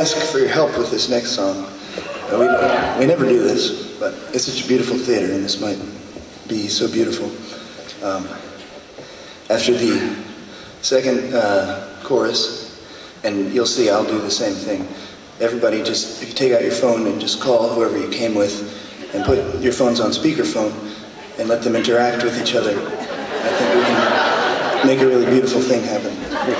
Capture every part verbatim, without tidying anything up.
ask for your help with this next song. Uh, we, we never do this, but it's such a beautiful theater, and this might be so beautiful. Um, after the second uh, chorus, and you'll see I'll do the same thing. Everybody just, if you take out your phone and just call whoever you came with, and put your phones on speakerphone, and let them interact with each other, I think we can make a really beautiful thing happen.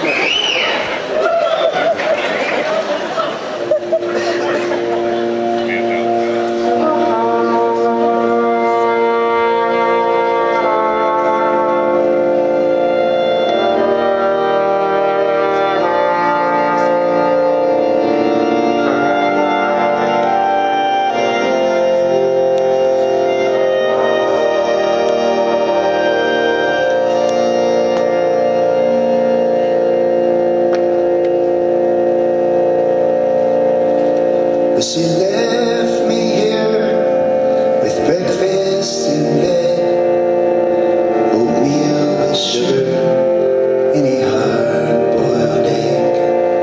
She left me here with breakfast in bed, oatmeal with sugar, any hard-boiled egg.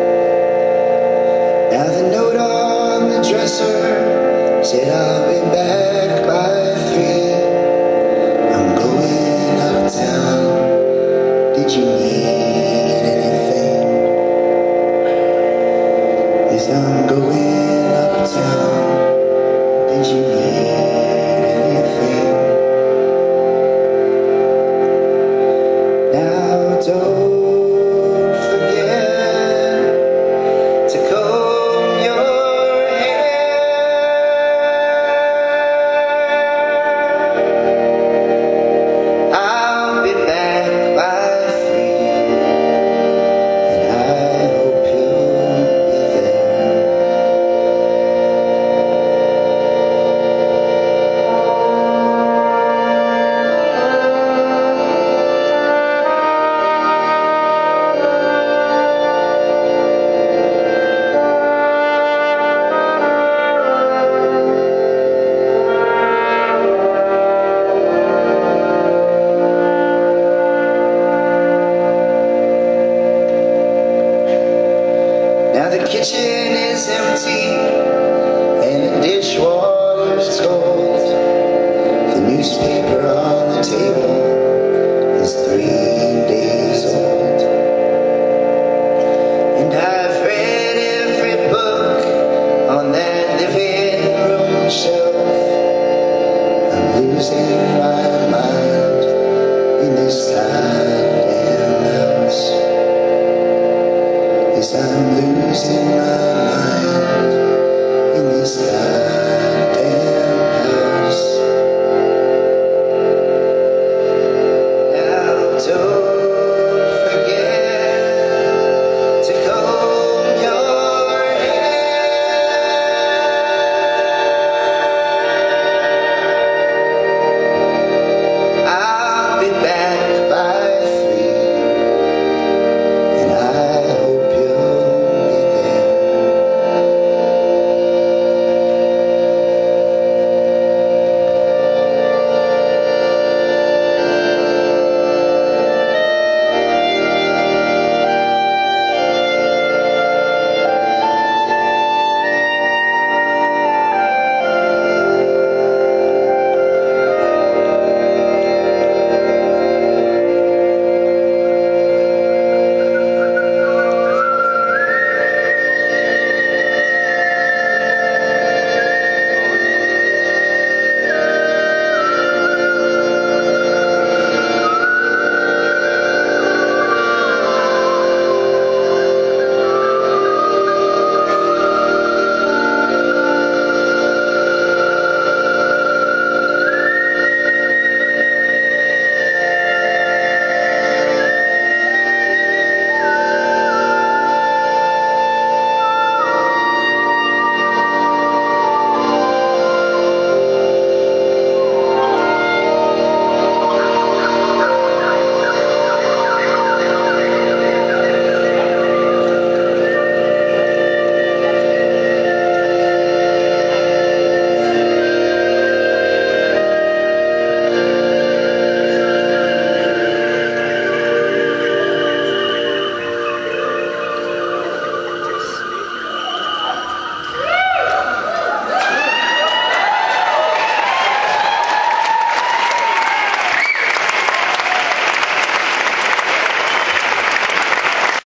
Now the note on the dresser said I'll be back by three. I'm going uptown. Did you need anything? Yes, I'm going uptown. Did you need anything? Now don't forget to comb your hair. I'll be back by three, and I hope you'll be there. Now the kitchen is empty and the dishwater's cold. The newspaper on the table is three days old. And I've read every book on that living room shelf.